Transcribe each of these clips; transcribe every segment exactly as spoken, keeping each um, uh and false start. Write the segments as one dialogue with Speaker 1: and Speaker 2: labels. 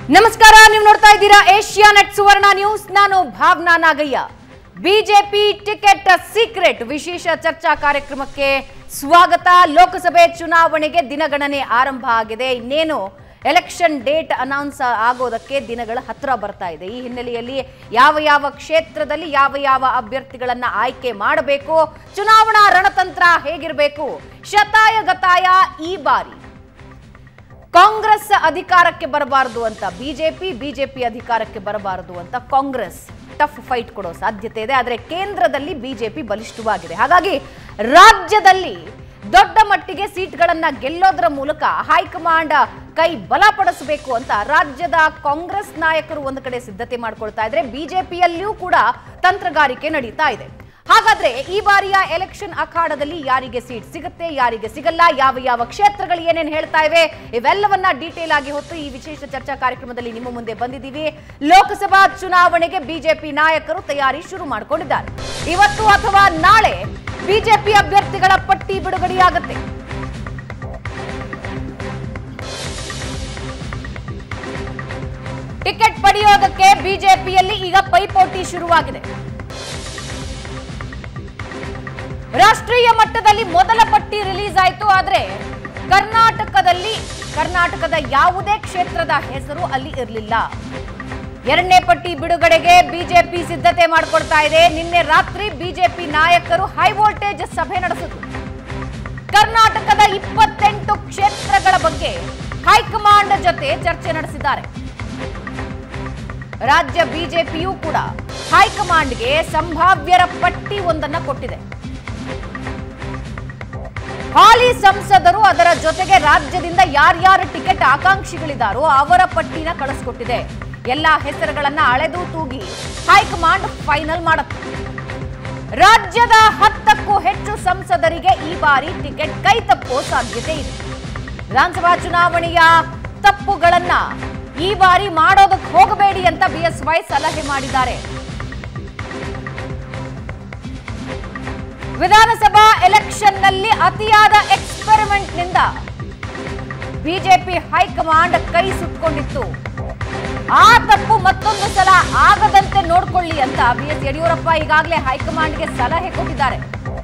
Speaker 1: ನಮಸ್ಕಾರ, ನೀವು ನೋಡ್ತಾ ಇದ್ದೀರಾ ಏಷ್ಯಾನೆಟ್ ಸುವರ್ಣ ನ್ಯೂಸ್. ನಾನು Bhavana Nagaiah. BJP ticket secret ವಿಶೇಷ ಚರ್ಚಾ ಕಾರ್ಯಕ್ರಮಕ್ಕೆ ಸ್ವಾಗತ. ಲೋಕಸಭೆ ಚುನಾವಣೆಗೆ ದಿನಗಣನೆ ಆರಂಭ ಆಗಿದೆ. ಇನ್ನೇನು ಎಲೆಕ್ಷನ್ ಡೇಟ್ ಅನೌನ್ಸ್ ಆಗೋದಕ್ಕೆ ದಿನಗಳ ಹತ್ರ ಬರ್ತಾ ಇದೆ. ಈ ಹಿನ್ನೆಲೆಯಲ್ಲಿ ಯಾವ ಯಾವ ಕ್ಷೇತ್ರದಲ್ಲಿ ಯಾವ ಯಾವ ಅಭ್ಯರ್ಥಿಗಳನ್ನ ಆಯ್ಕೆ ಮಾಡಬೇಕು, ಚುನಾವಣಾ ರಣತಂತ್ರ ಹೇಗಿರಬೇಕು, ಶತಾಯ ಗತಾಯ ಈ ಬಾರಿ ಕಾಂಗ್ರೆಸ್ ಅಧಿಕಾರಕ್ಕೆ ಬರಬಾರದು ಅಂತ ಬಿಜೆಪಿ, ಬಿಜೆಪಿ ಅಧಿಕಾರಕ್ಕೆ ಬರಬಾರದು ಅಂತ ಕಾಂಗ್ರೆಸ್ ಟಫ್ ಫೈಟ್ ಕೊಡೋ ಸಾಧ್ಯತೆ ಇದೆ. ಆದರೆ ಕೇಂದ್ರದಲ್ಲಿ ಬಿಜೆಪಿ ಬಲಿಷ್ಠವಾಗಿದೆ. ಹಾಗಾಗಿ ರಾಜ್ಯದಲ್ಲಿ ದೊಡ್ಡ ಮಟ್ಟಿಗೆ ಸೀಟ್ಗಳನ್ನ ಗೆಲ್ಲೋದ್ರ ಮೂಲಕ ಹೈಕಮಾಂಡ್ ಕೈ ಬಲಪಡಿಸಬೇಕು ಅಂತ ರಾಜ್ಯದ ಕಾಂಗ್ರೆಸ್ ನಾಯಕರು ಒಂದು ಕಡೆ ಸಿದ್ಧತೆ ಮಾಡ್ಕೊಳ್ತಾ ಇದ್ರೆ, ಬಿಜೆಪಿಯಲ್ಲಿಯೂ ಕೂಡ ತಂತ್ರಗಾರಿಕೆ ನಡೀತಾ ಇದೆ. ಹಾಗಾದ್ರೆ ಈ ಬಾರಿಯ ಎಲೆಕ್ಷನ್ ಅಖಾಡದಲ್ಲಿ ಯಾರಿಗೆ ಸೀಟ್ ಸಿಗುತ್ತೆ, ಯಾರಿಗೆ ಸಿಗಲ್ಲ, ಯಾವ ಯಾವ ಕ್ಷೇತ್ರಗಳು ಏನೇನು ಹೇಳ್ತಾ ಇವೆ, ಇವೆಲ್ಲವನ್ನ ಡೀಟೇಲ್ ಆಗಿ ಹೊತ್ತು ಈ ವಿಶೇಷ ಚರ್ಚಾ ಕಾರ್ಯಕ್ರಮದಲ್ಲಿ ನಿಮ್ಮ ಮುಂದೆ ಬಂದಿದ್ದೀವಿ. ಲೋಕಸಭಾ ಚುನಾವಣೆಗೆ ಬಿಜೆಪಿ ನಾಯಕರು ತಯಾರಿ ಶುರು ಮಾಡಿಕೊಂಡಿದ್ದಾರೆ. ಇವತ್ತು ಅಥವಾ ನಾಳೆ ಬಿಜೆಪಿ ಅಭ್ಯರ್ಥಿಗಳ ಪಟ್ಟಿ ಬಿಡುಗಡೆಯಾಗುತ್ತೆ. ಟಿಕೆಟ್ ಪಡೆಯೋದಕ್ಕೆ ಬಿಜೆಪಿಯಲ್ಲಿ ಈಗ ಪೈಪೋಟಿ ಶುರುವಾಗಿದೆ. ರಾಷ್ಟ್ರೀಯ ಮಟ್ಟದಲ್ಲಿ ಮೊದಲ ಪಟ್ಟಿ ರಿಲೀಸ್ ಆಯಿತು. ಆದರೆ ಕರ್ನಾಟಕದಲ್ಲಿ ಕರ್ನಾಟಕದ ಯಾವುದೇ ಕ್ಷೇತ್ರದ ಹೆಸರು ಅಲ್ಲಿ ಇರಲಿಲ್ಲ. ಎರಡನೇ ಪಟ್ಟಿ ಬಿಡುಗಡೆಗೆ ಬಿಜೆಪಿ ಸಿದ್ಧತೆ ಮಾಡಿಕೊಳ್ತಾ ಇದೆ. ನಿನ್ನೆ ರಾತ್ರಿ ಬಿಜೆಪಿ ನಾಯಕರು ಹೈ ವೋಲ್ಟೇಜ್ ಸಭೆ ನಡೆಸಿದ್ರು. ಕರ್ನಾಟಕದ ಇಪ್ಪತ್ತೆಂಟು ಕ್ಷೇತ್ರಗಳ ಬಗ್ಗೆ ಹೈಕಮಾಂಡ್ ಜೊತೆ ಚರ್ಚೆ ನಡೆಸಿದ್ದಾರೆ. ರಾಜ್ಯ ಬಿಜೆಪಿಯೂ ಕೂಡ ಹೈಕಮಾಂಡ್ಗೆ ಸಂಭಾವ್ಯರ ಪಟ್ಟಿ ಒಂದನ್ನ ಕೊಟ್ಟಿದೆ. ಹಾಲಿ ಸಂಸದರು ಅದರ ಜೊತೆಗೆ ರಾಜ್ಯದಿಂದ ಯಾರ್ಯಾರ ಟಿಕೆಟ್ ಆಕಾಂಕ್ಷಿಗಳಿದ್ದಾರೋ ಅವರ ಪಟ್ಟಿನ ಕಳಿಸ್ಕೊಟ್ಟಿದೆ. ಎಲ್ಲಾ ಹೆಸರುಗಳನ್ನ ಅಳೆದು ತೂಗಿ ಹೈಕಮಾಂಡ್ ಫೈನಲ್ ಮಾಡುತ್ತೆ. ರಾಜ್ಯದ ಹತ್ತಕ್ಕೂ ಹೆಚ್ಚು ಸಂಸದರಿಗೆ ಈ ಬಾರಿ ಟಿಕೆಟ್ ಕೈ ತಪ್ಪೋ ಸಾಧ್ಯತೆ ಇದೆ. ವಿಧಾನಸಭಾ ಚುನಾವಣೆಯ ತಪ್ಪುಗಳನ್ನ ಈ ಬಾರಿ ಮಾಡೋದಕ್ಕೆ ಹೋಗಬೇಡಿ ಅಂತ ಬಿಎಸ್ವೈ ಸಲಹೆ ಮಾಡಿದ್ದಾರೆ. ವಿಧಾನಸಭಾ ಎಲೆಕ್ಷನ್ ನಲ್ಲಿ ಅತಿಯಾದ ಎಕ್ಸ್ಪೆರಿಮೆಂಟ್ ನಿಂದ ಬಿಜೆಪಿ ಹೈಕಮಾಂಡ್ ಕೈ ಸುಟ್ಕೊಂಡಿತ್ತು. ಆ ತಪ್ಪು ಮತ್ತೊಂದು ಸಲ ಆಗದಂತೆ ನೋಡ್ಕೊಳ್ಳಿ ಅಂತ ಬಿಎಸ್ ಯಡಿಯೂರಪ್ಪ ಈಗಾಗಲೇ ಹೈಕಮಾಂಡ್ಗೆ ಸಲಹೆ ಕೊಟ್ಟಿದ್ದಾರೆ.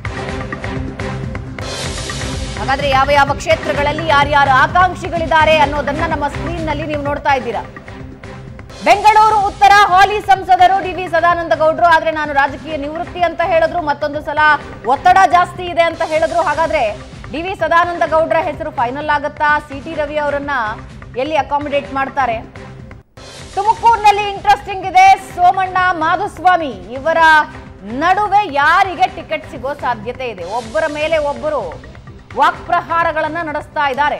Speaker 1: ಹಾಗಾದ್ರೆ ಯಾವ ಯಾವ ಕ್ಷೇತ್ರಗಳಲ್ಲಿ ಯಾರ್ಯಾರು ಆಕಾಂಕ್ಷಿಗಳಿದ್ದಾರೆ ಅನ್ನೋದನ್ನ ನಮ್ಮ ಸ್ಕ್ರೀನ್ ನಲ್ಲಿ ನೀವು ನೋಡ್ತಾ ಇದ್ದೀರಾ. ಬೆಂಗಳೂರು ಉತ್ತರ ಹಾಲಿ ಸಂಸದರು ಡಿ ವಿ ಸದಾನಂದ ಗೌಡ್ರು. ಆದ್ರೆ ನಾನು ರಾಜಕೀಯ ನಿವೃತ್ತಿ ಅಂತ ಹೇಳಿದ್ರು, ಮತ್ತೊಂದು ಸಲ ಒತ್ತಡ ಜಾಸ್ತಿ ಇದೆ ಅಂತ ಹೇಳಿದ್ರು. ಹಾಗಾದ್ರೆ ಡಿ ವಿ ಸದಾನಂದ ಗೌಡ್ರ ಹೆಸರು ಫೈನಲ್ ಆಗುತ್ತಾ? ಸಿ ಟಿ ರವಿ ಅವರನ್ನ ಎಲ್ಲಿ ಅಕಾಮಿಡೇಟ್ ಮಾಡ್ತಾರೆ? ತುಮಕೂರಿನಲ್ಲಿ ಇಂಟ್ರೆಸ್ಟಿಂಗ್ ಇದೆ. ಸೋಮಣ್ಣ ಮಾಧುಸ್ವಾಮಿ ಇವರ ನಡುವೆ ಯಾರಿಗೆ ಟಿಕೆಟ್ ಸಿಗೋ ಸಾಧ್ಯತೆ ಇದೆ? ಒಬ್ಬರ ಮೇಲೆ ಒಬ್ಬರು ವಾಕ್ಪ್ರಹಾರಗಳನ್ನ ನಡೆಸ್ತಾ ಇದ್ದಾರೆ.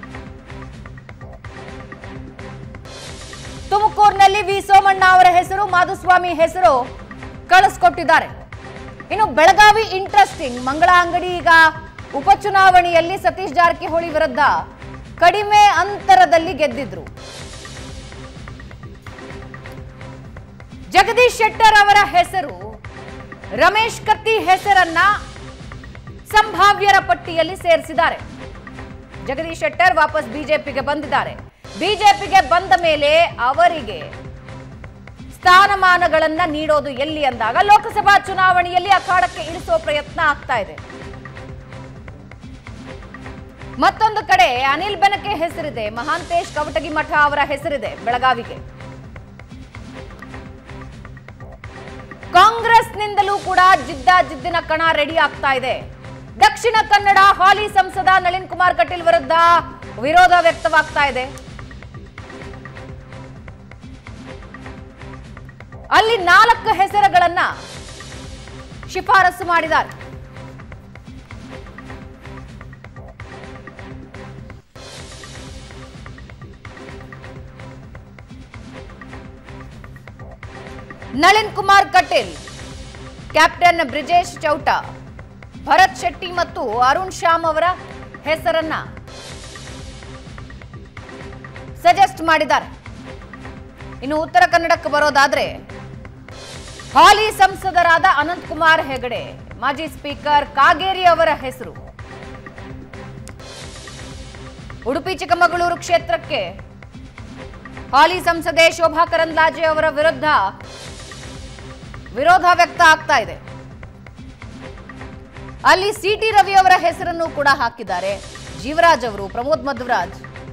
Speaker 1: ತುಮಕೂರಿನಲ್ಲಿ ವಿ ಸೋಮಣ್ಣ ಅವರ ಹೆಸರು, ಮಾಧುಸ್ವಾಮಿ ಹೆಸರು ಕಳಿಸ್ಕೊಟ್ಟಿದ್ದಾರೆ. ಇನ್ನು ಬೆಳಗಾವಿ ಇಂಟ್ರೆಸ್ಟಿಂಗ್. ಮಂಗಳ ಅಂಗಡಿ ಈಗ ಉಪಚುನಾವಣೆಯಲ್ಲಿ ಸತೀಶ್ ಜಾರಕಿಹೊಳಿ ವಿರುದ್ಧ ಕಡಿಮೆ ಅಂತರದಲ್ಲಿ ಗೆದ್ದಿದ್ರು. ಜಗದೀಶ್ ಶೆಟ್ಟರ್ ಅವರ ಹೆಸರು, ರಮೇಶ್ ಕತ್ತಿ ಹೆಸರನ್ನ ಸಂಭಾವ್ಯರ ಪಟ್ಟಿಯಲ್ಲಿ ಸೇರಿಸಿದ್ದಾರೆ. ಜಗದೀಶ್ ಶೆಟ್ಟರ್ ವಾಪಸ್ ಬಿಜೆಪಿಗೆ ಬಂದಿದ್ದಾರೆ. ಬಿಜೆಪಿಗೆ ಬಂದ ಮೇಲೆ ಅವರಿಗೆ ಸ್ಥಾನಮಾನಗಳನ್ನ ನೀಡೋದು ಎಲ್ಲಿ ಅಂದಾಗ ಲೋಕಸಭಾ ಚುನಾವಣೆಯಲ್ಲಿ ಅಖಾಡಕ್ಕೆ ಇಳಿಸುವ ಪ್ರಯತ್ನ ಆಗ್ತಾ ಇದೆ. ಮತ್ತೊಂದು ಕಡೆ ಅನಿಲ್ ಬೆನಕೆ ಹೆಸರಿದೆ. ಮಹಾಂತೇಶ್ ಕವಟಗಿ ಮಠ ಅವರ ಹೆಸರಿದೆ ಬೆಳಗಾವಿಗೆ. ಕಾಂಗ್ರೆಸ್ನಿಂದಲೂ ಕೂಡ ಜಿದ್ದಾಜಿದ್ದಿನ ಕಣ ರೆಡಿ ಆಗ್ತಾ ಇದೆ. ದಕ್ಷಿಣ ಕನ್ನಡ ಹಾಲಿ ಸಂಸದ ನಳಿನ್ ಕುಮಾರ್ ಕಟೀಲ್ ವಿರುದ್ಧ ವಿರೋಧ ವ್ಯಕ್ತವಾಗ್ತಾ ಇದೆ. ಅಲ್ಲಿ ನಾಲ್ಕು ಹೆಸರುಗಳನ್ನ ಶಿಫಾರಸು ಮಾಡಿದ್ದಾರೆ. ನಳಿನ್ ಕುಮಾರ್ ಕಟೀಲ್, ಕ್ಯಾಪ್ಟನ್ ಬ್ರಿಜೇಶ್ ಚೌಟ, ಭರತ್ ಶೆಟ್ಟಿ ಮತ್ತು ಅರುಣ್ ಶ್ಯಾಮ್ ಅವರ ಹೆಸರನ್ನ ಸಜೆಸ್ಟ್ ಮಾಡಿದ್ದಾರೆ. ಇನ್ನು ಉತ್ತರ ಕನ್ನಡಕ್ಕೆ ಬರೋದಾದ್ರೆ ಹಾಲಿ ಸಂಸದರಾದ ಅನಂತ್ ಕುಮಾರ್ ಹೆಗಡೆ, ಮಾಜಿ ಸ್ಪೀಕರ್ ಕಾಗೇರಿ ಅವರ ಹೆಸರು, ಉಡುಪಿ ಚಿಕ್ಕಮಗಳೂರು ಕ್ಷೇತ್ರಕ್ಕೆ ಹಾಲಿ ಸಂಸದೆ ಶೋಭಾ ಕರಂದ್ಲಾಜೆ ಅವರ ವಿರುದ್ಧ ವಿರೋಧ ವ್ಯಕ್ತ ಆಗ್ತಾ ಇದೆ. ಅಲ್ಲಿ ಸಿಟಿ ರವಿ ಅವರ ಹೆಸರನ್ನು ಕೂಡ ಹಾಕಿದ್ದಾರೆ. ಜೀವರಾಜ್ ಅವರು, Pramod Madhwaraj.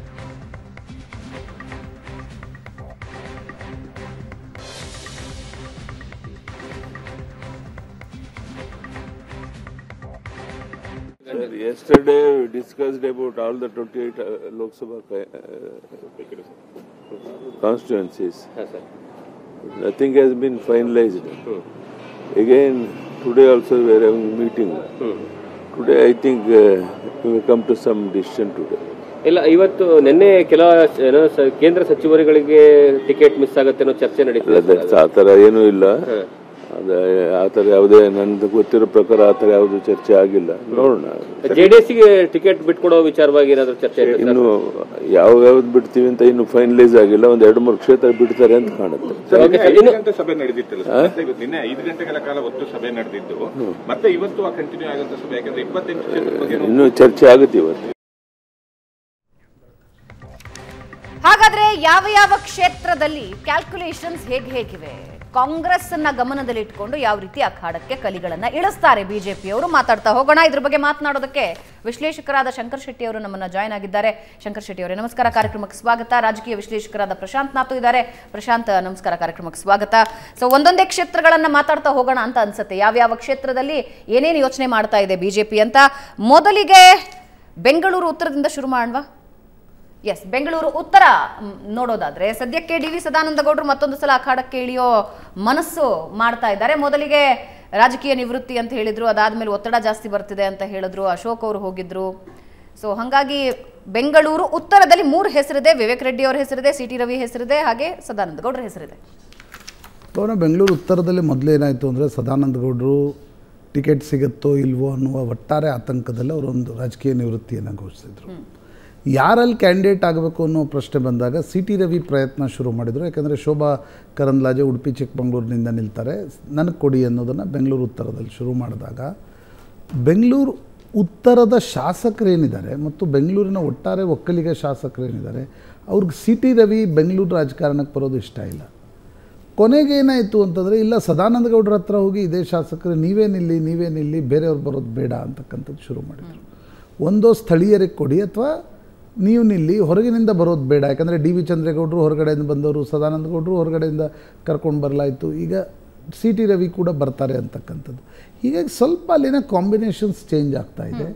Speaker 2: Yesterday we discussed about all the twenty-eight uh, Lok Sabha uh, constituencies.
Speaker 3: Yes, sir.
Speaker 2: Nothing has been finalized. Hmm. Again, today also we are having a meeting. Hmm. Today I think uh, we will come to some decision today.
Speaker 3: ಇಲ್ಲ, ಇವತ್ತು ನಿನ್ನೆ ಕೆಲ ಏನೋ ಕೇಂದ್ರ ಸಚಿವರುಗಳಿಗೆ ticket miss ಆಗುತ್ತೆ ಅನ್ನೋ ಚರ್ಚೆ ನಡೀತದೆ.
Speaker 2: ಆ ಥರ ಏನೂ ಇಲ್ಲ. ಅದೇ ಆ ಥರ ಯಾವುದೇ ನನಗೆ ಗೊತ್ತಿರೋ ಪ್ರಕಾರ ಆ ಥರ ಯಾವುದು ಚರ್ಚೆ ಆಗಿಲ್ಲ. ನೋಡೋಣ.
Speaker 3: ಜೆಡಿಎಸ್ಗೆ ಟಿಕೆಟ್ ಬಿಟ್ಕೊಡೋ ವಿಚಾರವಾಗಿ ಏನಾದರೂ ಚರ್ಚೆ
Speaker 2: ಇನ್ನು ಯಾವ ಯಾವ್ದು ಬಿಡ್ತೀವಿ ಅಂತ ಇನ್ನು ಫೈನಲೈಸ್ ಆಗಿಲ್ಲ. ಒಂದ್ ಎರಡು ಮೂರು ಕ್ಷೇತ್ರ ಬಿಡ್ತಾರೆ ಅಂತ ಕಾಣುತ್ತೆ.
Speaker 4: ಸಭೆ ನಡೆದಿತ್ತಲ್ಲ, ನಿನ್ನೆ ಐದು ಗಂಟೆಗಳ ಕಾಲ ಹೊತ್ತು ಸಭೆ ನಡೆದಿದ್ದು, ಮತ್ತೆ ಇವತ್ತು ಕಂಟಿನ್ಯೂ ಆಗುವಂತ ಸಭೆ, ಯಾಕಂದ್ರೆ ಇಪ್ಪತ್ತೆಂಟು
Speaker 2: ಇನ್ನು ಚರ್ಚೆ ಆಗುತ್ತೆ ಇವತ್ತು.
Speaker 1: ಹಾಗಾದ್ರೆ ಯಾವ ಯಾವ ಕ್ಷೇತ್ರದಲ್ಲಿ ಕ್ಯಾಲ್ಕುಲೇಷನ್ಸ್ ಹೇಗೆ ಹೇಗಿವೆ, ಕಾಂಗ್ರೆಸ್ ಅನ್ನ ಗಮನದಲ್ಲಿಟ್ಟುಕೊಂಡು ಯಾವ ರೀತಿ ಅಖಾಡಕ್ಕೆ ಕಲಿಗಳನ್ನ ಇಳಿಸ್ತಾರೆ ಬಿಜೆಪಿಯವರು, ಮಾತಾಡ್ತಾ ಹೋಗೋಣ. ಇದ್ರ ಬಗ್ಗೆ ಮಾತನಾಡೋದಕ್ಕೆ ವಿಶ್ಲೇಷಕರಾದ ಶಂಕರ್ ಶೆಟ್ಟಿ ಅವರು ನಮ್ಮನ್ನ ಜಾಯ್ನ್ ಆಗಿದ್ದಾರೆ. ಶಂಕರ್ ಶೆಟ್ಟಿ ಅವರೇ ನಮಸ್ಕಾರ, ಕಾರ್ಯಕ್ರಮಕ್ಕೆ ಸ್ವಾಗತ. ರಾಜಕೀಯ ವಿಶ್ಲೇಷಕರಾದ ಪ್ರಶಾಂತ್ ನಾತು ಇದ್ದಾರೆ. ಪ್ರಶಾಂತ್ ನಮಸ್ಕಾರ, ಕಾರ್ಯಕ್ರಮಕ್ಕೆ ಸ್ವಾಗತ. ಸೊ ಒಂದೊಂದೇ ಕ್ಷೇತ್ರಗಳನ್ನ ಮಾತಾಡ್ತಾ ಹೋಗೋಣ ಅಂತ ಅನ್ಸುತ್ತೆ. ಯಾವ್ಯಾವ ಕ್ಷೇತ್ರದಲ್ಲಿ ಏನೇನು ಯೋಚನೆ ಮಾಡ್ತಾ ಇದೆ ಬಿಜೆಪಿ ಅಂತ. ಮೊದಲಿಗೆ ಬೆಂಗಳೂರು ಉತ್ತರದಿಂದ ಶುರು ಮಾಡುವ. ಎಸ್, ಬೆಂಗಳೂರು ಉತ್ತರ ನೋಡೋದಾದ್ರೆ ಸದ್ಯಕ್ಕೆ ಡಿ ವಿ ಸದಾನಂದ ಗೌಡರು ಮತ್ತೊಂದು ಸಲ ಅಖಾಡಕ್ಕೆ ಇಳಿಯೋ ಮನಸ್ಸು ಮಾಡ್ತಾ ಇದ್ದಾರೆ. ಮೊದಲಿಗೆ ರಾಜಕೀಯ ನಿವೃತ್ತಿ ಅಂತ ಹೇಳಿದ್ರು, ಅದಾದ್ಮೇಲೆ ಒತ್ತಡ ಜಾಸ್ತಿ ಬರ್ತಿದೆ ಅಂತ ಹೇಳಿದ್ರು, ಅಶೋಕ್ ಅವರು ಹೋಗಿದ್ರು. ಸೊ ಹಾಗಾಗಿ ಬೆಂಗಳೂರು ಉತ್ತರದಲ್ಲಿ ಮೂರು ಹೆಸರಿದೆ. ವಿವೇಕ್ ರೆಡ್ಡಿ ಅವರ ಹೆಸರಿದೆ, ಸಿ ಟಿ ರವಿ ಹೆಸರಿದೆ, ಹಾಗೆ ಸದಾನಂದ ಗೌಡರ ಹೆಸರಿದೆ.
Speaker 5: ಬೆಂಗಳೂರು ಉತ್ತರದಲ್ಲಿ ಮೊದಲೇನಾಯಿತು ಅಂದರೆ ಸದಾನಂದ ಗೌಡರು ಟಿಕೆಟ್ ಸಿಗುತ್ತೋ ಇಲ್ವೋ ಅನ್ನುವ ಒಟ್ಟಾರೆ ಆತಂಕದಲ್ಲಿ ಅವರೊಂದು ರಾಜಕೀಯ ನಿವೃತ್ತಿಯನ್ನು ಘೋಷಿಸಿದರು. ಯಾರಲ್ಲಿ ಕ್ಯಾಂಡಿಡೇಟ್ ಆಗಬೇಕು ಅನ್ನೋ ಪ್ರಶ್ನೆ ಬಂದಾಗ ಸಿ ಟಿ ರವಿ ಪ್ರಯತ್ನ ಶುರು ಮಾಡಿದರು. ಯಾಕಂದರೆ ಶೋಭಾ ಕರಂದ್ಲಾಜೆ ಉಡುಪಿ ಚಿಕ್ಕಮಗಳೂರಿನಿಂದ ನಿಲ್ತಾರೆ, ನನಗೆ ಕೊಡಿ ಅನ್ನೋದನ್ನು ಬೆಂಗಳೂರು ಉತ್ತರದಲ್ಲಿ ಶುರು ಮಾಡಿದಾಗ ಬೆಂಗಳೂರು ಉತ್ತರದ ಶಾಸಕರೇನಿದ್ದಾರೆ ಮತ್ತು ಬೆಂಗಳೂರಿನ ಒಟ್ಟಾರೆ ಒಕ್ಕಲಿಗ ಶಾಸಕರೇನಿದ್ದಾರೆ ಅವ್ರಿಗೆ ಸಿ ಟಿ ರವಿ ಬೆಂಗಳೂರು ರಾಜಕಾರಣಕ್ಕೆ ಬರೋದು ಇಷ್ಟ ಇಲ್ಲ. ಕೊನೆಗೇನಾಯಿತು ಅಂತಂದರೆ, ಇಲ್ಲ ಸದಾನಂದ ಗೌಡರ ಹತ್ರ ಹೋಗಿ ಇದೇ ಶಾಸಕರು ನೀವೇ ನಿಲ್ಲಿ ನೀವೇ ನಿಲ್ಲಿ ಬೇರೆಯವ್ರು ಬರೋದು ಬೇಡ ಅಂತಕ್ಕಂಥದ್ದು ಶುರು ಮಾಡಿದರು. ಒಂದೋ ಸ್ಥಳೀಯರಿಗೆ ಕೊಡಿ ಅಥವಾ ನೀವು ನಿಲ್ಲಿ, ಹೊರಗಿನಿಂದ ಬರೋದು ಬೇಡ. ಯಾಕಂದರೆ ಡಿ ವಿ ಚಂದ್ರೇಗೌಡರು ಹೊರಗಡೆಯಿಂದ ಬಂದವರು, ಸದಾನಂದ ಗೌಡರು ಹೊರಗಡೆಯಿಂದ ಕರ್ಕೊಂಡು ಬರಲಾಯಿತು, ಈಗ ಸಿ ಟಿ ರವಿ ಕೂಡ ಬರ್ತಾರೆ ಅಂತಕ್ಕಂಥದ್ದು. ಹೀಗಾಗಿ ಸ್ವಲ್ಪ ಅಲ್ಲಿನ ಕಾಂಬಿನೇಷನ್ಸ್ ಚೇಂಜ್ ಆಗ್ತಾ ಇದೆ.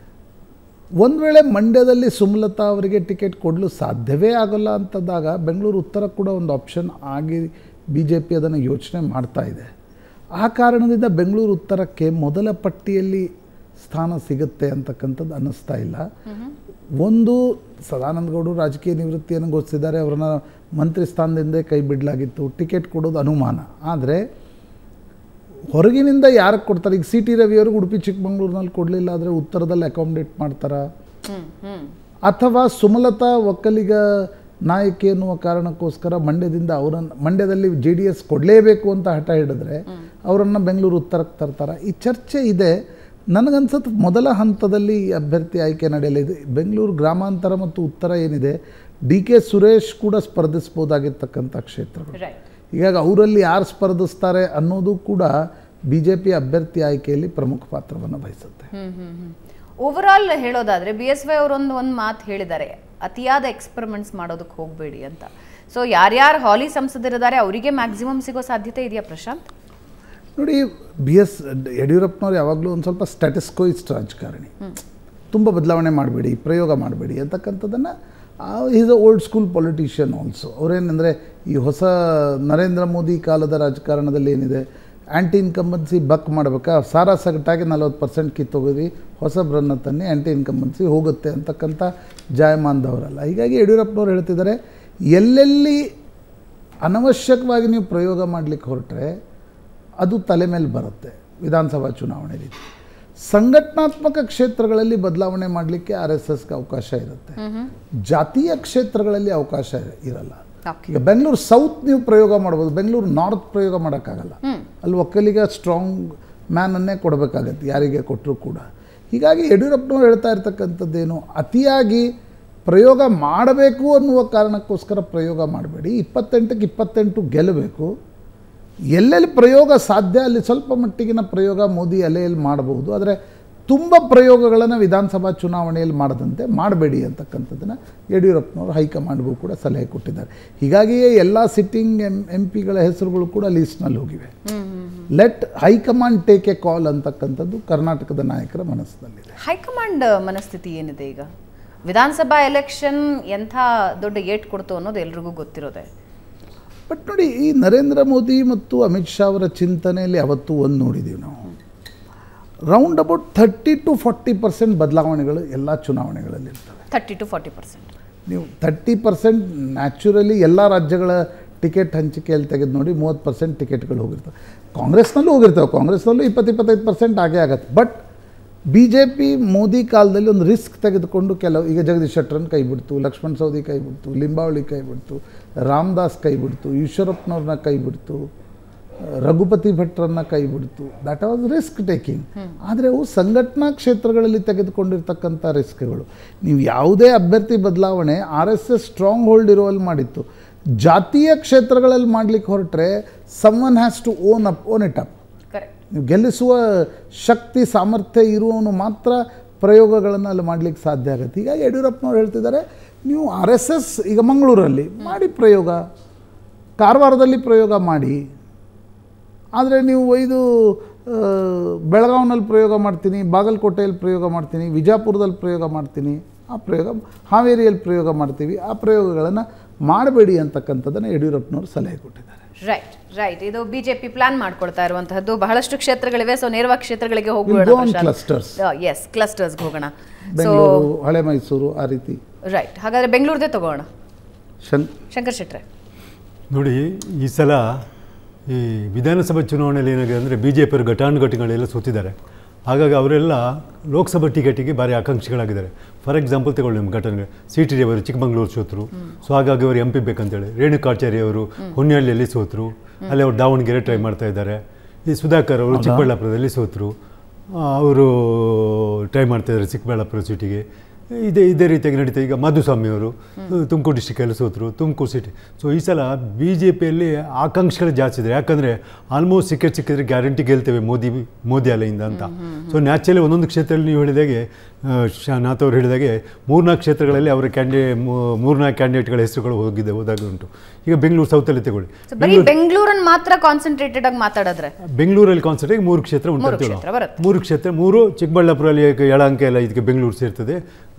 Speaker 5: ಒಂದು ವೇಳೆ ಮಂಡ್ಯದಲ್ಲಿ ಸುಮಲತಾ ಅವರಿಗೆ ಟಿಕೆಟ್ ಕೊಡಲು ಸಾಧ್ಯವೇ ಆಗೋಲ್ಲ ಅಂತಂದಾಗ ಬೆಂಗಳೂರು ಉತ್ತರ ಕೂಡ ಒಂದು ಆಪ್ಷನ್ ಆಗಿ ಬಿ ಜೆ ಪಿ ಅದನ್ನು ಯೋಚನೆ ಮಾಡ್ತಾ ಇದೆ. ಆ ಕಾರಣದಿಂದ ಬೆಂಗಳೂರು ಉತ್ತರಕ್ಕೆ ಮೊದಲ ಪಟ್ಟಿಯಲ್ಲಿ ಸ್ಥಾನ ಸಿಗುತ್ತೆ ಅಂತಕ್ಕಂಥದ್ದು ಅನ್ನಿಸ್ತಾ ಇಲ್ಲ. ಒಂದು, ಸದಾನಂದ ಗೌಡರು ರಾಜಕೀಯ ನಿವೃತ್ತಿಯನ್ನು ಘೋಷಿಸಿದ್ದಾರೆ, ಅವರನ್ನ ಮಂತ್ರಿ ಸ್ಥಾನದಿಂದ ಕೈ ಬಿಡಲಾಗಿತ್ತು, ಟಿಕೆಟ್ ಕೊಡೋದು ಅನುಮಾನ. ಆದರೆ ಹೊರಗಿನಿಂದ ಯಾರಿಗೆ ಕೊಡ್ತಾರೆ? ಈಗ ಸಿ ಟಿ ರವಿಯವ್ರಿಗೆ ಉಡುಪಿ ಚಿಕ್ಕಮಗಳೂರಿನಲ್ಲಿ ಕೊಡಲಿಲ್ಲ ಆದರೆ ಉತ್ತರದಲ್ಲಿ ಅಕಾಮಿಡೇಟ್ ಮಾಡ್ತಾರಾ? ಅಥವಾ ಸುಮಲತಾ ಒಕ್ಕಲಿಗ ನಾಯಕಿ ಎನ್ನುವ ಕಾರಣಕ್ಕೋಸ್ಕರ ಮಂಡ್ಯದಿಂದ ಅವರನ್ನು ಮಂಡ್ಯದಲ್ಲಿ ಜೆ ಡಿ ಎಸ್ ಕೊಡಲೇಬೇಕು ಅಂತ ಹಠ ಹಿಡಿದ್ರೆ ಅವರನ್ನು ಬೆಂಗಳೂರು ಉತ್ತರಕ್ಕೆ ತರ್ತಾರೆ? ಈ ಚರ್ಚೆ ಇದೆ. ನನಗನ್ಸುತ್ತೆ ಮೊದಲ ಹಂತದಲ್ಲಿ ಅಭ್ಯರ್ಥಿ ಆಯ್ಕೆ ನಡೆಯಲಿದೆ. ಬೆಂಗಳೂರು ಗ್ರಾಮಾಂತರ ಮತ್ತು ಉತ್ತರ ಏನಿದೆ, ಡಿ ಕೆ ಸುರೇಶ್ ಕೂಡ ಸ್ಪರ್ಧಿಸ್ಬೋದಾಗಿರ್ತಕ್ಕಂಥ ಕ್ಷೇತ್ರಗಳು. ಹೀಗಾಗಿ ಅವರಲ್ಲಿ ಯಾರು ಸ್ಪರ್ಧಿಸ್ತಾರೆ ಅನ್ನೋದು ಕೂಡ ಬಿ ಜೆ ಪಿ ಅಭ್ಯರ್ಥಿ ಆಯ್ಕೆಯಲ್ಲಿ ಪ್ರಮುಖ ಪಾತ್ರವನ್ನು ವಹಿಸುತ್ತೆ.
Speaker 1: ಓವರ್ ಆಲ್ ಹೇಳೋದಾದರೆ ಬಿ ಎಸ್ ವೈ ಅವರೊಂದು ಒಂದು ಮಾತು ಹೇಳಿದ್ದಾರೆ, ಅತಿಯಾದ ಎಕ್ಸ್ಪೆರಿಮೆಂಟ್ಸ್ ಮಾಡೋದಕ್ಕೆ ಹೋಗಬೇಡಿ ಅಂತ. ಸೊ ಯಾರ್ಯಾರು ಹಾಲಿ ಸಂಸದರಿದ್ದಾರೆ ಅವರಿಗೆ ಮ್ಯಾಕ್ಸಿಮಮ್ ಸಿಗೋ ಸಾಧ್ಯತೆ ಇದೆಯಾ ಪ್ರಶಾಂತ್?
Speaker 5: ನೋಡಿ, ಬಿ ಎಸ್ ಯಡಿಯೂರಪ್ಪನವ್ರು ಯಾವಾಗಲೂ ಒಂದು ಸ್ವಲ್ಪ ಸ್ಟ್ಯಾಟಿಸ್ಕೋಯಿಸ್ಟ್ ರಾಜಕಾರಣಿ. ತುಂಬ ಬದಲಾವಣೆ ಮಾಡಬೇಡಿ, ಪ್ರಯೋಗ ಮಾಡಬೇಡಿ ಅಂತಕ್ಕಂಥದ್ದನ್ನು, is a old school politician also. ಅವರೇನೆಂದರೆ ಈ ಹೊಸ ನರೇಂದ್ರ ಮೋದಿ ಕಾಲದ ರಾಜಕಾರಣದಲ್ಲಿ ಏನಿದೆ, ಆ್ಯಂಟಿ ಇನ್ಕಂಬನ್ಸಿ ಬಕ್ ಮಾಡಬೇಕಾ, ಸಾರಾ ಸಗಟಾಗಿ ನಲ್ವತ್ತು ಪರ್ಸೆಂಟ್ ಕಿತ್ತೋಗೋದು, ಹೊಸಬ್ರನ್ನ ತನ್ನಿ ಆ್ಯಂಟಿ ಇನ್ಕಂಬನ್ಸಿ ಹೋಗುತ್ತೆ ಅಂತಕ್ಕಂಥ ಜಾಯಮಾನದವರಲ್ಲ. ಹೀಗಾಗಿ ಯಡಿಯೂರಪ್ಪನವ್ರು ಹೇಳ್ತಿದ್ದಾರೆ, ಎಲ್ಲೆಲ್ಲಿ ಅನವಶ್ಯಕವಾಗಿ ನೀವು ಪ್ರಯೋಗ ಮಾಡಲಿಕ್ಕೆ ಹೊರಟ್ರೆ ಅದು ತಲೆ ಮೇಲೆ ಬರುತ್ತೆ. ವಿಧಾನಸಭಾ ಚುನಾವಣೆ ರೀತಿ ಸಂಘಟನಾತ್ಮಕ ಕ್ಷೇತ್ರಗಳಲ್ಲಿ ಬದಲಾವಣೆ ಮಾಡಲಿಕ್ಕೆ ಆರ್ ಎಸ್ ಎಸ್ಗೆ ಅವಕಾಶ ಇರುತ್ತೆ, ಜಾತೀಯ ಕ್ಷೇತ್ರಗಳಲ್ಲಿ ಅವಕಾಶ ಇರಲ್ಲ. ಈಗ ಬೆಂಗಳೂರು ಸೌತ್ ನೀವು ಪ್ರಯೋಗ ಮಾಡ್ಬೋದು, ಬೆಂಗಳೂರು ನಾರ್ತ್ ಪ್ರಯೋಗ ಮಾಡೋಕ್ಕಾಗಲ್ಲ. ಅಲ್ಲಿ ಒಕ್ಕಲಿಗ ಸ್ಟ್ರಾಂಗ್ ಮ್ಯಾನನ್ನೇ ಕೊಡಬೇಕಾಗತ್ತೆ ಯಾರಿಗೆ ಕೊಟ್ಟರು ಕೂಡ. ಹೀಗಾಗಿ ಯಡಿಯೂರಪ್ಪನವ್ರು ಹೇಳ್ತಾ ಇರ್ತಕ್ಕಂಥದ್ದೇನು, ಅತಿಯಾಗಿ ಪ್ರಯೋಗ ಮಾಡಬೇಕು ಅನ್ನುವ ಕಾರಣಕ್ಕೋಸ್ಕರ ಪ್ರಯೋಗ ಮಾಡಬೇಡಿ. ಇಪ್ಪತ್ತೆಂಟಕ್ಕೆ ಇಪ್ಪತ್ತೆಂಟು ಗೆಲ್ಲಬೇಕು. ಎಲ್ಲೆಲ್ಲಿ ಪ್ರಯೋಗ ಸಾಧ್ಯ ಅಲ್ಲಿ ಸ್ವಲ್ಪ ಮಟ್ಟಿಗಿನ ಪ್ರಯೋಗ ಮೋದಿ ಅಲೆಯಲ್ಲಿ ಮಾಡಬಹುದು. ಆದರೆ ತುಂಬ ಪ್ರಯೋಗಗಳನ್ನು ವಿಧಾನಸಭಾ ಚುನಾವಣೆಯಲ್ಲಿ ಮಾಡದಂತೆ ಮಾಡಬೇಡಿ ಅಂತಕ್ಕಂಥದ್ದನ್ನು ಯಡಿಯೂರಪ್ಪನವರು ಹೈಕಮಾಂಡ್ಗೂ ಕೂಡ ಸಲಹೆ ಕೊಟ್ಟಿದ್ದಾರೆ. ಹೀಗಾಗಿಯೇ ಎಲ್ಲ ಸಿಟ್ಟಿಂಗ್ ಎಂ ಎಂ ಪಿಗಳ ಹೆಸರುಗಳು ಕೂಡ ಲೀಸ್ಟ್ನಲ್ಲಿ ಹೋಗಿವೆ. Let high command take a call ಅಂತಕ್ಕಂಥದ್ದು ಕರ್ನಾಟಕದ ನಾಯಕರ ಮನಸ್ಸಿನಲ್ಲಿದೆ.
Speaker 1: ಹೈಕಮಾಂಡ್ ಮನಸ್ಥಿತಿ ಏನಿದೆ ಈಗ? ವಿಧಾನಸಭಾ ಎಲೆಕ್ಷನ್ ಎಂಥ ದೊಡ್ಡ ಏಟ್ ಕೊಡ್ತು ಅನ್ನೋದು ಎಲ್ರಿಗೂ ಗೊತ್ತಿರೋದೆ.
Speaker 5: ಬಟ್ ನೋಡಿ, ಈ ನರೇಂದ್ರ ಮೋದಿ ಮತ್ತು ಅಮಿತ್ ಶಾ ಅವರ ಚಿಂತನೆಯಲ್ಲಿ ಅವತ್ತು ಒಂದು ನೋಡಿದ್ದೀವಿ ನಾವು, round about thirty to forty percent ಬದಲಾವಣೆಗಳು ಎಲ್ಲ ಚುನಾವಣೆಗಳಲ್ಲಿ ಇರ್ತವೆ.
Speaker 1: ಥರ್ಟಿ ಟು ಫಾರ್ಟಿ ಪರ್ಸೆಂಟ್
Speaker 5: ನೀವು ಥರ್ಟಿ ಪರ್ಸೆಂಟ್ ನ್ಯಾಚುರಲಿ ಎಲ್ಲ ರಾಜ್ಯಗಳ ಟಿಕೆಟ್ ಹಂಚಿಕೆಯಲ್ಲಿ ತೆಗೆದು ನೋಡಿ, ಮೂವತ್ತು ಪರ್ಸೆಂಟ್ ಟಿಕೆಟ್ಗಳು ಹೋಗಿರ್ತವೆ. ಕಾಂಗ್ರೆಸ್ನಲ್ಲೂ ಹೋಗಿರ್ತವೆ, ಕಾಂಗ್ರೆಸ್ನಲ್ಲೂ ಇಪ್ಪತ್ತು ಇಪ್ಪತ್ತೈದು ಪರ್ಸೆಂಟ್ ಆಗೇ ಆಗುತ್ತೆ. But B J P Modi ಕಾಲದಲ್ಲಿ ಒಂದು ರಿಸ್ಕ್ ತೆಗೆದುಕೊಂಡು ಕೆಲವು, ಈಗ ಜಗದೀಶ್ ಶೆಟ್ಟರನ್ನು ಕೈ ಬಿಡ್ತು, ಲಕ್ಷ್ಮಣ್ ಸವದಿ ಕೈ ಬಿಡ್ತು, ಲಿಂಬಾವಳಿ ಕೈ ಬಿಡ್ತು, ರಾಮದಾಸ್ ಕೈ ಬಿಡ್ತು, ಈಶ್ವರಪ್ಪನವ್ರನ್ನ ಕೈ ಬಿಡ್ತು, ರಘುಪತಿ ಭಟ್ರನ್ನ ಕೈ ಬಿಡ್ತು. That was risk taking. ಆದರೆ ಅವು ಸಂಘಟನಾ ಕ್ಷೇತ್ರಗಳಲ್ಲಿ ತೆಗೆದುಕೊಂಡಿರ್ತಕ್ಕಂಥ ರಿಸ್ಕ್ಗಳು. ನೀವು ಯಾವುದೇ ಅಭ್ಯರ್ಥಿ ಬದಲಾವಣೆ R S S strong hold ಇರುವಲ್ಲಿ ಮಾಡಿತ್ತು. ಜಾತೀಯ ಕ್ಷೇತ್ರಗಳಲ್ಲಿ ಮಾಡಲಿಕ್ಕೆ ಹೊರಟ್ರೆ someone has to own up own it up. ನೀವು ಗೆಲ್ಲಿಸುವ ಶಕ್ತಿ ಸಾಮರ್ಥ್ಯ ಇರುವವನು ಮಾತ್ರ ಪ್ರಯೋಗಗಳನ್ನು ಅಲ್ಲಿ ಮಾಡಲಿಕ್ಕೆ ಸಾಧ್ಯ ಆಗುತ್ತೆ. ಈಗ ಯಡಿಯೂರಪ್ಪನವ್ರು ಹೇಳ್ತಿದ್ದಾರೆ, ನೀವು ಆರ್ ಎಸ್ ಎಸ್ ಈಗ ಮಂಗಳೂರಲ್ಲಿ ಮಾಡಿ ಪ್ರಯೋಗ, ಕಾರವಾರದಲ್ಲಿ ಪ್ರಯೋಗ ಮಾಡಿ, ಆದರೆ ನೀವು ಒಯ್ದು ಬೆಳಗಾವಿನಲ್ಲಿ ಪ್ರಯೋಗ ಮಾಡ್ತೀನಿ, ಬಾಗಲಕೋಟೆಯಲ್ಲಿ ಪ್ರಯೋಗ ಮಾಡ್ತೀನಿ, ವಿಜಯಪುರದಲ್ಲಿ ಪ್ರಯೋಗ ಮಾಡ್ತೀನಿ, ಆ ಪ್ರಯೋಗ ಹಾವೇರಿಯಲ್ಲಿ ಪ್ರಯೋಗ ಮಾಡ್ತೀವಿ, ಆ ಪ್ರಯೋಗಗಳನ್ನು ಮಾಡಬೇಡಿ ಅಂತಕ್ಕಂಥದ್ದನ್ನು ಯಡಿಯೂರಪ್ಪನವರು ಸಲಹೆ ಕೊಟ್ಟಿದ್ದಾರೆ.
Speaker 1: ರೈಟ್ ರೈಟ್ ಇದು ಬಿಜೆಪಿ ಪ್ಲಾನ್ ಮಾಡ್ಕೊಳ್ತಾ ಇರುವಂತಹದ್ದು. ಬಹಳಷ್ಟು ಕ್ಷೇತ್ರಗಳಿವೆ, ಸೊ ನೇರವಾಗಿ ಕ್ಷೇತ್ರಗಳಿಗೆ ಹೋಗೋಣ.
Speaker 5: ಕ್ಲಸ್ಟರ್ಸ್
Speaker 1: ಎಸ್ ಕ್ಲಸ್ಟರ್ಸ್ಗೆ ಹೋಗೋಣ.
Speaker 5: ಬೆಂಗಳೂರು, ಹಳೆ ಮೈಸೂರು, ಆ ರೀತಿ.
Speaker 1: ರೈಟ್, ಹಾಗಾದ್ರೆ ಬೆಂಗಳೂರದೇ ತಗೋಣ. ಶಂಕರ್ ಶೆಟ್ರೆ
Speaker 6: ನೋಡಿ, ಈ ಸಲ ಈ ವಿಧಾನಸಭಾ ಚುನಾವಣೆಯಲ್ಲಿ ಏನಾಗಿದೆ ಅಂದರೆ ಬಿ ಜೆ ಪಿಯವರು ಘಟಾನುಘಟಿಗಳೆಲ್ಲ ಸೋತಿದ್ದಾರೆ. ಹಾಗಾಗಿ ಅವರೆಲ್ಲ ಲೋಕಸಭಾ ಟಿಕೆಟಿಗೆ ಭಾರಿ ಆಕಾಂಕ್ಷಿಗಳಾಗಿದ್ದಾರೆ. ಫಾರ್ ಎಕ್ಸಾಂಪಲ್ ತಗೊಳ್ಳಿ, ನಿಮ್ಮ ಘಟನೆ ಸಿ ಟಿ ಅವರು ಚಿಕ್ಕಮಗಳೂರು ಸೋತರು, ಸೊ ಹಾಗಾಗಿ ಅವರು ಎಂ ಪಿ ಬೇಕಂತೇಳಿ. ರೇಣುಕಾಚಾರ್ಯ ಅವರು ಹೊನ್ನಳ್ಳಿಯಲ್ಲಿ ಸೋತರು, ಅಲ್ಲಿ ಅವರು ದಾವಣಗೆರೆ ಟ್ರೈ ಮಾಡ್ತಾ ಇದ್ದಾರೆ. ಈ ಸುಧಾಕರ್ ಅವರು ಚಿಕ್ಕಬಳ್ಳಾಪುರದಲ್ಲಿ ಸೋತರು, ಅವರು ಟ್ರೈ ಮಾಡ್ತಾಯಿದ್ದಾರೆ ಚಿಕ್ಕಬಳ್ಳಾಪುರ ಸೀಟಿಗೆ. ಇದೇ ಇದೇ ರೀತಿಯಾಗಿ ನಡೀತಾ. ಈಗ ಮಾಧುಸ್ವಾಮಿ ಅವರು ತುಮಕೂರು ಡಿಸ್ಟಿಕಲ್ಲಿ ಸೋತರು, ತುಮಕೂರು ಸಿಟಿ. ಸೊ ಈ ಸಲ ಬಿ ಜೆ ಪಿಯಲ್ಲಿ ಆಕಾಂಕ್ಷೆಗಳು ಜಾಸ್ತಿ ಇದೆ. ಯಾಕಂದರೆ ಆಲ್ಮೋಸ್ಟ್ ಸಿಕ್ಕರೆ ಸಿಕ್ಕಿದ್ರೆ ಗ್ಯಾರಂಟಿ ಗೆಲ್ತೇವೆ ಮೋದಿ ಮೋದಿ ಅಲೆಯಿಂದ ಅಂತ. ಸೊ ನ್ಯಾಚುರಲಿ ಒಂದೊಂದು ಕ್ಷೇತ್ರದಲ್ಲಿ ನೀವು ಹೇಳಿದಾಗೆ, ನಾಥ್ ಅವರು ಹೇಳಿದಾಗೆ ಮೂರ್ನಾಲ್ಕು ಕ್ಷೇತ್ರಗಳಲ್ಲಿ ಅವರ ಕ್ಯಾಂಡಿಡೇ ಮೂರ್ನಾಲ್ಕು ಕ್ಯಾಂಡಿಡೇಟ್ಗಳ ಹೆಸರುಗಳು ಹೋಗಿದೆ ಹೋದಾಗ ಉಂಟು. ಈಗ ಬೆಂಗಳೂರು ಸೌತಲ್ಲಿ ತಗೊಳ್ಳಿ,
Speaker 1: ಬೆಂಗಳೂರನ್ನು ಮಾತ್ರ ಕಾನ್ಸಂಟ್ರೇಟೆಡ್ ಆಗಿ ಮಾತಾಡಿದ್ರೆ ಬೆಂಗಳೂರಲ್ಲಿ
Speaker 6: ಕಾನ್ಸಂಟ್ರೇಟ್ ಮೂರು ಕ್ಷೇತ್ರ ಉಂಟು. ಮೂರು ಕ್ಷೇತ್ರ, ಮೂರು ಚಿಕ್ಕಬಳ್ಳಾಪುರಲ್ಲಿ ಯಳಂಕೆ ಎಲ್ಲ ಇದಕ್ಕೆ ಬೆಂಗಳೂರು ಸೇರ್ತದೆ,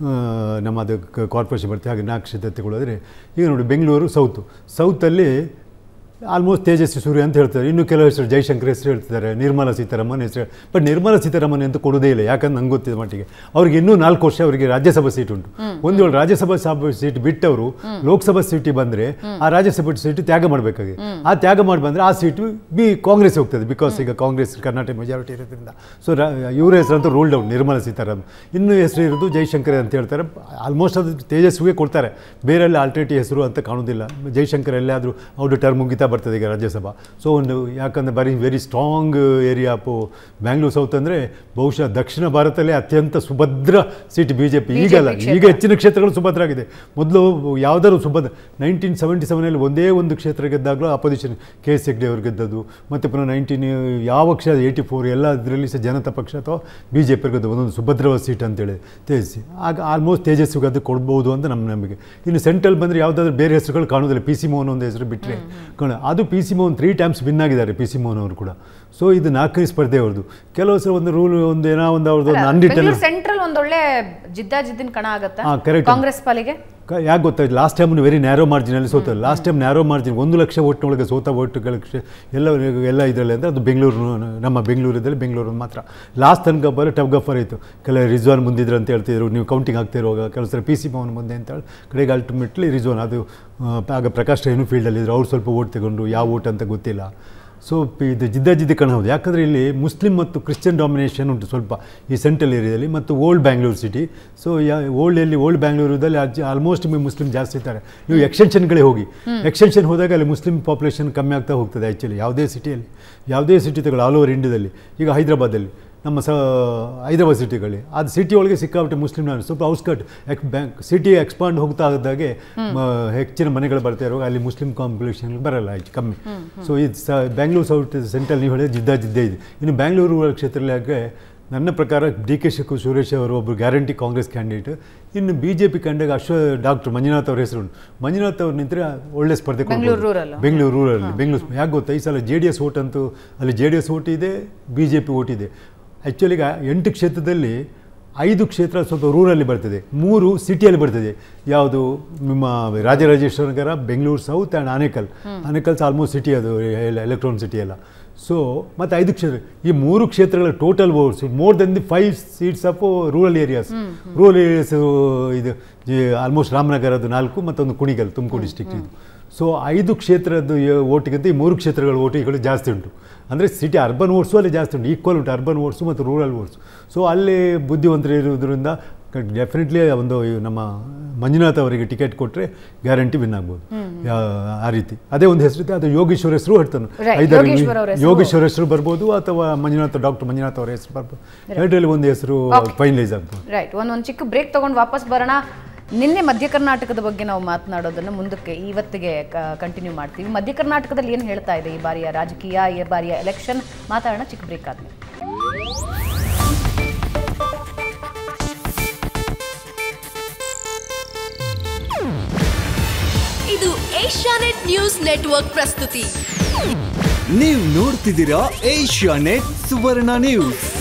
Speaker 6: ನಮ್ಮ ಅದು ಕಾರ್ಪೊರೇಷನ್ ಬರ್ತದೆ. ಹಾಗೆ ನಾಲ್ಕು ಕ್ಷೇತ್ರ ತಗೊಳ್ಳೋದ್ರೆ ಈಗ ನೋಡಿ, ಬೆಂಗಳೂರು ಸೌತು ಸೌತಲ್ಲಿ ಆಲ್ಮೋಸ್ಟ್ ತೇಜಸ್ವಿ ಸೂರ್ಯ ಅಂತ ಹೇಳ್ತಾರೆ. ಇನ್ನು ಕೆಲವು ಹೆಸರು ಜೈಶಂಕರ್ ಹೆಸರು ಹೇಳ್ತಿದ್ದಾರೆ, ನಿರ್ಮಲಾ ಸೀತಾರಾಮನ್ ಹೆಸರು. ಬಟ್ ನಿರ್ಮಲಾ ಸೀತಾರಾಮನ್ ಅಂತ ಕೊಡೋದೇ ಇಲ್ಲ, ಯಾಕಂದ್ರೆ ನಂಗೆ ಗೊತ್ತಿದ್ದ ಮಟ್ಟಿಗೆ ಅವ್ರಿಗೆ ಇನ್ನೂ ನಾಲ್ಕು ವರ್ಷ ಅವರಿಗೆ ರಾಜ್ಯಸಭಾ ಸೀಟ್ ಉಂಟು. ಒಂದು ವೇಳೆ ರಾಜ್ಯಸಭಾ ಸೀಟ್ ಬಿಟ್ಟವರು ಲೋಕಸಭಾ ಸೀಟಿಗೆ ಬಂದರೆ ಆ ರಾಜ್ಯಸಭಾ ಸೀಟ್ ತ್ಯಾಗ ಮಾಡಬೇಕಾಗಿ, ಆ ತ್ಯಾಗ ಮಾಡಿ ಬಂದರೆ ಆ ಸೀಟು ಬಿ ಕಾಂಗ್ರೆಸ್ ಹೋಗ್ತದೆ. ಬಿಕಾಸ್ ಈಗ ಕಾಂಗ್ರೆಸ್ ಕರ್ನಾಟಕ ಮೆಜಾರಿಟಿ ಇರೋದ್ರಿಂದ. ಸೊ ಇವರ ಹೆಸರಂತೂ ರೂಲ್ಡ್ ಔಟ್, ನಿರ್ಮಲಾ ಸೀತಾರಾಮನ್. ಇನ್ನೂ ಹೆಸರು ಇರೋದು ಜೈಶಂಕರ್ ಅಂತ ಹೇಳ್ತಾರೆ. ಆಲ್ಮೋಸ್ಟ್ ಅದು ತೇಜಸ್ವಿಗೆ ಕೊಡ್ತಾರೆ, ಬೇರೆಲ್ಲ ಆಲ್ಟರ್ನೇಟಿವ್ ಹೆಸರು ಅಂತ ಕಾಣೋದಿಲ್ಲ. ಜೈಶಂಕರ್ ಎಲ್ಲಾದರೂ ಅವ್ರ ಟರ್ಮ್ ಮುಗಿತಾ ಬರ್ತದೆ ಈಗ ರಾಜ್ಯಸಭಾ. ಸೊ ಒಂದು ಯಾಕಂದರೆ ಬರೀ ವೆರಿ ಸ್ಟ್ರಾಂಗ್ ಏರಿಯಾ ಪೋ ಬ್ಯಾಂಗ್ಳೂರು ಸೌತ್ ಅಂದರೆ ಬಹುಶಃ ದಕ್ಷಿಣ ಭಾರತದಲ್ಲೇ ಅತ್ಯಂತ ಸುಭದ್ರ ಸೀಟ್ ಬಿ ಜೆ ಪಿ. ಈಗಲ್ಲ, ಈಗ ಹೆಚ್ಚಿನ ಕ್ಷೇತ್ರಗಳು ಸುಭದ್ರ ಆಗಿದೆ. ಮೊದಲು ಯಾವುದಾದ್ರು ಸುಭದ್ರ ನೈನ್ಟೀನ್ ಸೆವೆಂಟಿ ಸೆವೆನಲ್ಲಿ ಒಂದೇ ಒಂದು ಕ್ಷೇತ್ರ ಗೆದ್ದಾಗಲೂ ಅಪೋಸಿಷನ್ ಕೆ ಎಸ್ ಹೆಗ್ಡೆ ಅವರು ಗೆದ್ದದ್ದು. ಮತ್ತು ಪುನಃ ನೈನ್ಟೀನ್ ಯಾವ ಕ್ಷೇತ್ರ ಏಯ್ಟಿ ಫೋರ್ ಎಲ್ಲ ಇದರಲ್ಲಿ ಸಹ ಜನತಾ ಪಕ್ಷ ಅಥವಾ ಬಿ ಜೆ ಪಿ ಗೆದ್ದು ಒಂದೊಂದು ಸುಭದ್ರವಾದ ಸೀಟ್ ಅಂತೇಳಿ ತೇಜಸ್ವಿ. ಆಗ ಆಲ್ಮೋಸ್ಟ್ ತೇಜಸ್ವಿಗೆ ಅದು ಕೊಡ್ಬೋದು ಅಂತ ನಮ್ಮ ನಂಬಿಕೆ. ಇನ್ನು ಸೆಂಟ್ರಲ್ ಬಂದರೆ ಯಾವುದಾದ್ರೂ ಬೇರೆ ಹೆಸರುಗಳು ಕಾಣೋದಿಲ್ಲ. ಪಿ ಸಿ ಮೋಹನ್ ಒಂದು ಹೆಸರು ಬಿಟ್ಟರೆ ಕಾಣ, ಅದು P C Mohan three times win ಆಗಿದ್ದಾರೆ, ಪಿ ಸಿ ಮೋಹನ್ ಅವರು ಕೂಡ. ಸೊ ಇದು ನಾಲ್ಕನೇ ಸ್ಪರ್ಧೆ ಅವ್ರದ್ದು. ಕೆಲವು ಸಲ ಒಂದು ರೂಲ್ ಒಂದು ಏನೋ ಒಂದು ಅವ್ರದ್ದು ಅನ್ರಿಟನ್
Speaker 1: ಸೆಂಟ್ರಲ್ ಒಂದೊಳ್ಳೆ ಜಿದ್ದಾಜಿದ್ದಿನ ಕಣ ಆಗುತ್ತೆ
Speaker 6: ಕರೆಕ್ಟ್
Speaker 1: ಕಾಂಗ್ರೆಸ್ ಪಾಲಿಗೆ.
Speaker 6: ಯಾಕೆ ಗೊತ್ತಾಯ್ತು, ಲಾಸ್ಟ್ ಟೈಮ್ ವೆರಿ ನ್ಯಾರೋ ಮಾರ್ಜಿನಲ್ಲಿ ಸೋತ. ಲಾಸ್ಟ್ ಟೈಮ್ ನ್ಯಾರೋ ಮಾರ್ಜಿನ್ ಒಂದು ಲಕ್ಷ ಓಟ್ನೊಳಗೆ ಸೋತ ಓಟ್ಗಳ ಎಲ್ಲ ಎಲ್ಲ ಇದರಲ್ಲಿ ಅಂದರೆ ಅದು ಬೆಂಗಳೂರು, ನಮ್ಮ ಬೆಂಗಳೂರಿದ್ದಲ್ಲಿ ಬೆಂಗಳೂರು ಮಾತ್ರ. ಲಾಸ್ಟ್ ತನಕ ಬರೋ ಟಫ್ ಗಫರ್ ಇತ್ತು. ಕೆಲವು ರಿಜ್ವಾನ್ ಮುಂದಿದ್ರು ಅಂತ ಹೇಳ್ತಿದ್ರು, ನೀವು ಕೌಂಟಿಂಗ್ ಆಗ್ತಾ ಇರುವಾಗ. ಕೆಲವು ಸಲ ಪಿ ಸಿ ಮೋಹನ್ ಮುಂದೆ ಅಂತ ಹೇಳಿ ಕಡೆಗೆ ಅಲ್ಟಿಮೇಟ್ಲಿ ರಿಜ್ವಾನ್. ಅದು ಆಗ ಪ್ರಕಾಶ್ ಏನು ಫೀಲ್ಡಲ್ಲಿದ್ದರು, ಅವ್ರು ಸ್ವಲ್ಪ ಓಟ್ ತಗೊಂಡು ಯಾವ ಓಟ್ ಅಂತ ಗೊತ್ತಿಲ್ಲ. ಸೊ ಇದು ಜಿದ್ದಾಜಿದ್ದಿ ಕಣ ಹೌದು. ಯಾಕಂದರೆ ಇಲ್ಲಿ ಮುಸ್ಲಿಂ ಮತ್ತು ಕ್ರಿಶ್ಚಿಯನ್ ಡಾಮಿನೇಷನ್ ಉಂಟು ಸ್ವಲ್ಪ ಈ ಸೆಂಟ್ರಲ್ ಏರಿಯಾದಲ್ಲಿ ಮತ್ತು old Bangalore city. So yeah ಓಲ್ಡಲ್ಲಿ ಓಲ್ಡ್ ಬ್ಯಾಂಗ್ಳೂರಲ್ಲಿ ಆಲ್ಮೋಸ್ಟ್ ಮುಸ್ಲಿಂ ಜಾಸ್ತಿ ಇರ್ತಾರೆ. ನೀವು ಎಕ್ಸ್ಟೆನ್ಷನ್ಗಳೇ ಹೋಗಿ, ಎಕ್ಸ್ಟೆನ್ಷನ್ ಹೋದಾಗ ಅಲ್ಲಿ ಮುಸ್ಲಿಂ ಪಾಪ್ಯುಲೇಷನ್ ಕಮ್ಮಿ ಆಗ್ತಾ ಹೋಗ್ತದೆ. ಆ್ಯಕ್ಚುಲಿ ಯಾವುದೇ ಸಿಟಿಯಲ್ಲಿ ಯಾವುದೇ ಸಿಟಿ ತಗೊಳ್ಳಿ ಆಲ್ ಓವರ್ ಇಂಡಿಯಾದಲ್ಲಿ. ಈಗ ಹೈದರಾಬಾದಲ್ಲಿ ನಮ್ಮ ಸ ಹೈದರಾಬಾದ್ ಸಿಟಿಗಳಲ್ಲಿ ಅದು ಸಿಟಿ ಒಳಗೆ ಸಿಕ್ಕಾಬಿಟ್ಟೆ ಮುಸ್ಲಿಂ ಸ್ವಲ್ಪ ಔಟ್ಸ್ಕರ್ಟ್ ಎಕ್ ಬ್ಯಾಂಕ್ ಸಿಟಿ ಎಕ್ಸ್ಪಾಂಡ್ ಹೋಗ್ತಾ ಇದ್ದಾಗೆ ಹೆಚ್ಚಿನ ಮನೆಗಳು ಬರ್ತಾ ಇರುವಾಗ ಅಲ್ಲಿ ಮುಸ್ಲಿಂ ಕಾಂಪಿಟೇಷನ್ ಬರಲ್ಲ ಹೆಚ್ಚು ಕಮ್ಮಿ. ಸೊ ಇದು ಸ ಬ್ಯಾಂಗ್ಳೂರು ಸೌತ್ ಸೆಂಟ್ರಲ್ ನೀವು ಹೇಳಿದ್ರೆ ಜಿದ್ದ ಜಿದ್ದೆ ಇದೆ. ಇನ್ನು ಬ್ಯಾಂಗ್ಳೂರು ಕ್ಷೇತ್ರದಲ್ಲಿ ನನ್ನ ಪ್ರಕಾರ ಡಿ ಕೆ ಶಿವಕುಮಾರ್ ಸುರೇಶ್ ಅವರು ಒಬ್ಬರು ಗ್ಯಾರಂಟಿ ಕಾಂಗ್ರೆಸ್ ಕ್ಯಾಂಡಿಡೇಟ್. ಇನ್ನು ಬಿ ಜೆ ಪಿ ಕಂಡಾಗ ಅಶ್ವ ಡಾಕ್ಟರ್ ಮಂಜುನಾಥ್ ಅವ್ರ ಹೆಸರು ಉಂಟು. ಮಂಜುನಾಥ್ ಅವ್ರು ನಿಂತರೆ ಒಳ್ಳೆ ಸ್ಪರ್ಧೆ ಕೊಡ್ಬೋದು ಬೆಂಗಳೂರು ರೂರಲ್ಲಿ. ಬೆಂಗಳೂರು ಯಾಕೆ ಗೊತ್ತಾ, ಈ ಸಲ ಜೆ ಡಿ ಎಸ್ ಓಟ್ ಅಂತೂ ಅಲ್ಲಿ ಜೆ ಡಿ ಎಸ್ ಓಟ್ ಇದೆ, ಬಿ ಜೆ ಪಿ ಓಟ್ ಇದೆ. ಆ್ಯಕ್ಚುಲಿ ಈಗ ಎಂಟು ಕ್ಷೇತ್ರದಲ್ಲಿ ಐದು ಕ್ಷೇತ್ರ ಸ್ವಲ್ಪ ರೂರಲ್ಲಿ ಬರ್ತದೆ, ಮೂರು ಸಿಟಿಯಲ್ಲಿ ಬರ್ತದೆ. ಯಾವುದು ನಿಮ್ಮ Rajarajeshwara Nagar, Bengaluru south and Anekal. Anekal's almost city ಅದು ಎಲೆಕ್ಟ್ರಾನ್ ಸಿಟಿ ಎಲ್ಲ. ಸೊ ಮತ್ತು ಐದು ಕ್ಷೇತ್ರ, ಈ ಮೂರು ಕ್ಷೇತ್ರಗಳ total votes more than the five seats of rural areas. Rural areas ಇದು ಆಲ್ಮೋಸ್ಟ್ ರಾಮನಗರದ್ದು ನಾಲ್ಕು, ಮತ್ತೊಂದು ಕುಣಿಗಲ್ ತುಮಕೂರು ಡಿಸ್ಟಿಕ್ ಇದು. ಸೊ ಐದು ಕ್ಷೇತ್ರದ್ದು ಓಟಿಗಿಂತ ಈ ಮೂರು ಕ್ಷೇತ್ರಗಳ ಓಟಿಗಳು ಜಾಸ್ತಿ ಉಂಟು. ಅಂದರೆ ಸಿಟಿ ಅರ್ಬನ್ ವೋಟ್ಸು ಅಲ್ಲಿ ಜಾಸ್ತಿ ಉಂಟು, ಈಕ್ವಲ್ ಉಂಟು ಅರ್ಬನ್ ವೋಟ್ಸು ಮತ್ತು ರೂರಲ್ ವೋಟ್ಸು. ಸೊ ಅಲ್ಲಿ ಬುದ್ಧಿವಂತರು ಇರೋದ್ರಿಂದ ಡೆಫಿನೆಟ್ಲಿ ಒಂದು ನಮ್ಮ ಮಂಜುನಾಥ್ ಅವರಿಗೆ ಟಿಕೆಟ್ ಕೊಟ್ಟರೆ ಗ್ಯಾರಂಟಿ ವಿನ್ ಆಗ್ಬೋದು. ಆ ರೀತಿ ಅದೇ ಒಂದು ಹೆಸರು ಇದೆ, ಅದು ಯೋಗೇಶ್ವರ ಹೆಸರು ಹೇಳ್ತಾನೆ. ಐದಾರು ಯೋಗೇಶ್ವರ ಹೆಸರು ಬರ್ಬೋದು ಅಥವಾ ಮಂಜುನಾಥ್ ಡಾಕ್ಟರ್ ಮಂಜುನಾಥ್ ಅವರ ಹೆಸರು ಬರ್ಬೋದು. ಎರಡರಲ್ಲಿ ಒಂದು ಹೆಸರು ಫೈನಲೈಸ್ ಆಗ್ಬೋದು.
Speaker 1: ರೈಟ್, ಒಂದೊಂದು ಚಿಕ್ಕ ಬ್ರೇಕ್ ತೊಗೊಂಡು ವಾಪಸ್ ಬರೋಣ. ನಿನ್ನೆ ಮಧ್ಯ ಕರ್ನಾಟಕದ ಬಗ್ಗೆ ನಾವು ಮಾತನಾಡೋದನ್ನು ಮುಂದಕ್ಕೆ ಇವತ್ತಿಗೆ ಕಂಟಿನ್ಯೂ ಮಾಡ್ತೀವಿ. ಮಧ್ಯ ಕರ್ನಾಟಕದಲ್ಲಿ ಏನು ಹೇಳ್ತಾ ಇದೆ ಈ ಬಾರಿಯ ರಾಜಕೀಯ, ಈ ಬಾರಿಯ ಎಲೆಕ್ಷನ್ ಮಾತಾಡೋಣ ಚಿಕ್ಕ ಬ್ರೇಕ್ ಆದ್ಮೇಲೆ.
Speaker 7: ಇದು ಏಷ್ಯಾನೆಟ್ ನ್ಯೂಸ್ ನೆಟ್ವರ್ಕ್ ಪ್ರಸ್ತುತಿ.
Speaker 8: ನೀವು ನೋಡ್ತಿದ್ದೀರಾ ಏಷ್ಯಾನೆಟ್ ಸುವರ್ಣ ನ್ಯೂಸ್.